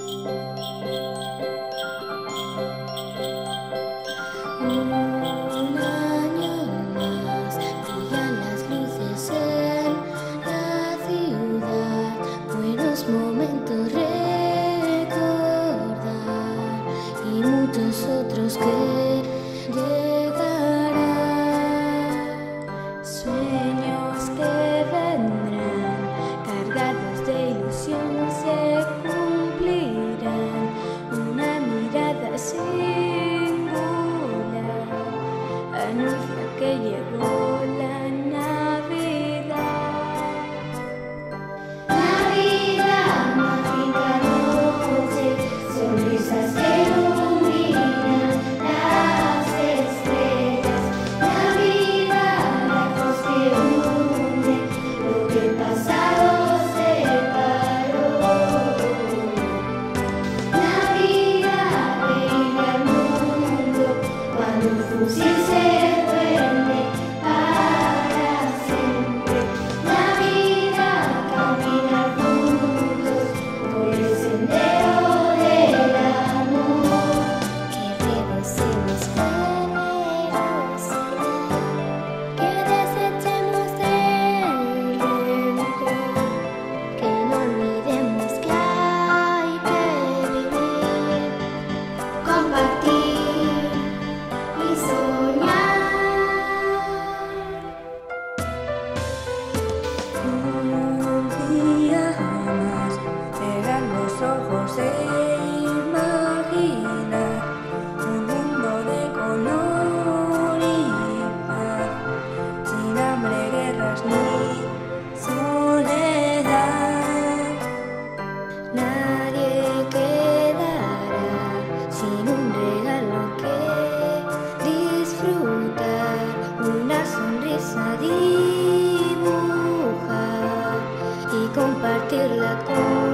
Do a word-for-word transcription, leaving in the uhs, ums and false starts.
Un año más brillan las luces en la ciudad, buenos momentos recordar y muchos otros que llegarán. Sueños que vendrán cargados de ilusión se cumplirán. Una mirada singular anuncia que llegó la Navidad. Navidad, mágica noche, sonrisas que iluminan las estrellas. Navidad, lejos que hunde lo que el pasado separó. Navidad, reina al mundo cuando un fusil se prende para siempre. Navidad, caminar juntos por el sendero del amor. Que regresemos generosidad, que desechemos el rencor, que no olvidemos que hay que vivir, compartir y soñar. Un día más, cerrar los ojos e imaginar un mundo de color y paz, sin hambre, guerras ni soledad. Nadie quedará sin un regalo que disfrutar, una sonrisa dibujar y compartirla con